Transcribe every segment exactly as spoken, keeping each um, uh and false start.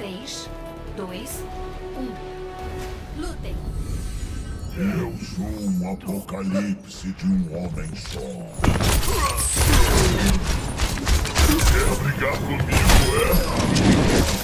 três, dois, um. Lutem! Eu sou um apocalipse de um homem só. Quer brigar comigo, é?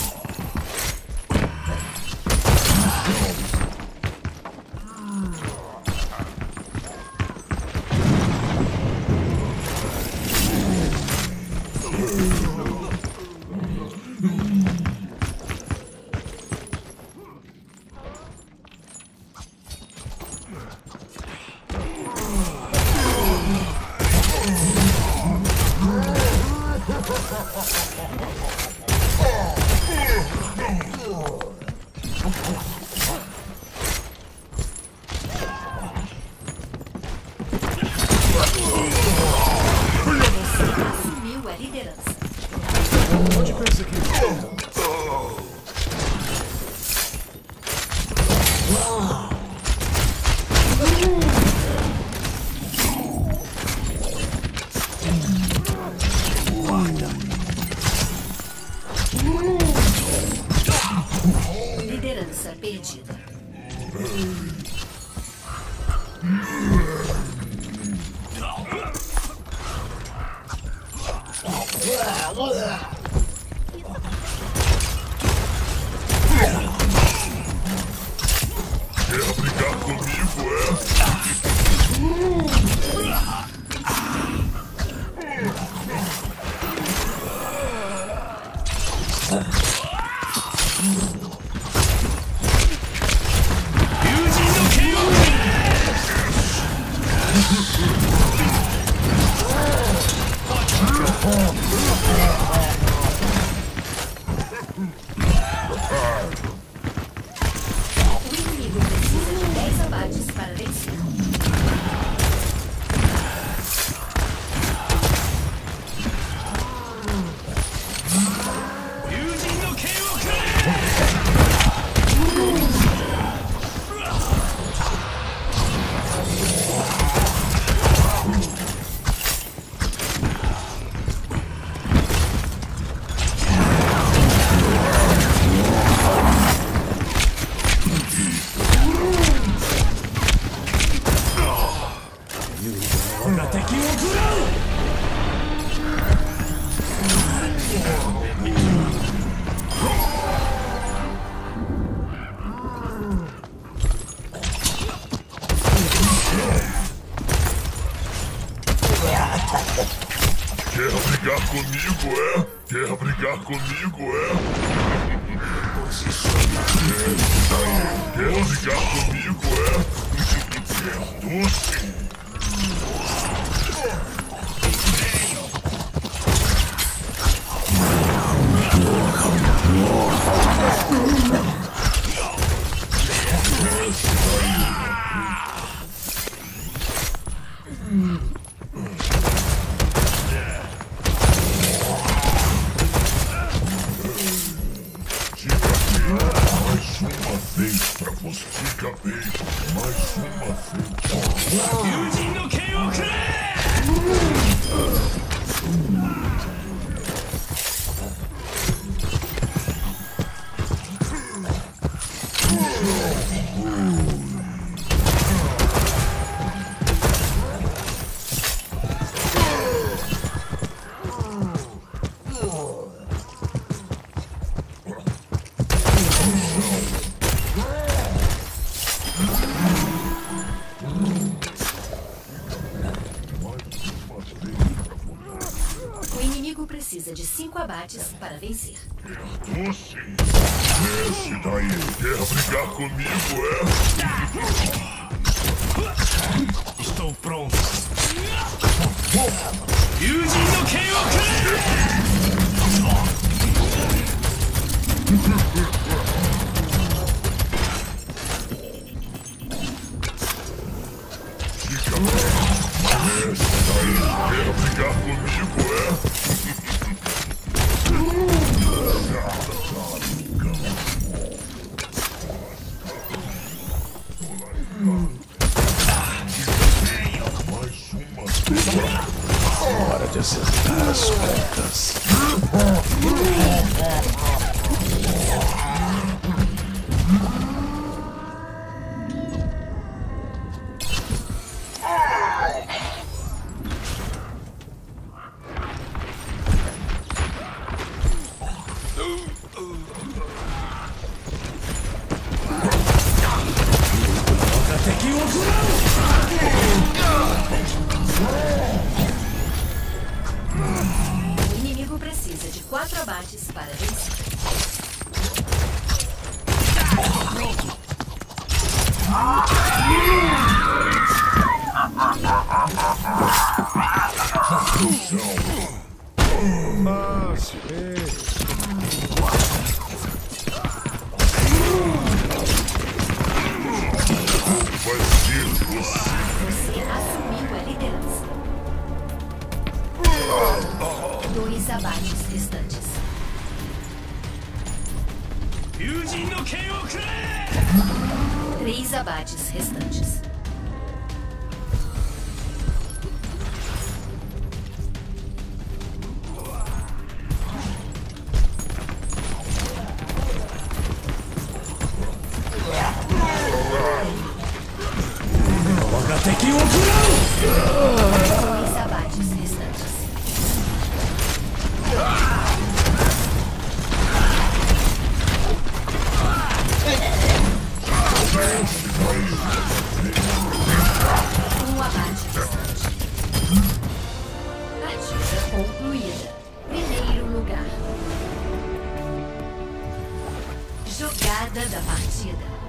Assumiu a liderança. Onde pensa que... Liderança perdida. Quer brigar comigo, é? O inimigo precisa de dez abates para vencer. Quer brigar comigo, é? Quer brigar comigo, é? Quer brigar comigo, é? É doce. Mais uma vez pra você, fica bem. Mais uma vez. O inimigo precisa de cinco abates para vencer. Doce. Desce daí. Quer brigar comigo, é? Estou pronto. Fica bem. Desce daí. Quer brigar comigo, é? Hora de acertar as contas. precisa de quatro abates para vencer. Fácil, ei. Você assumiu a liderança. Dois abates restantes. Três abates restantes. Dois abates restantes. Um abate restante. Partida concluída. Primeiro lugar. Jogada da partida.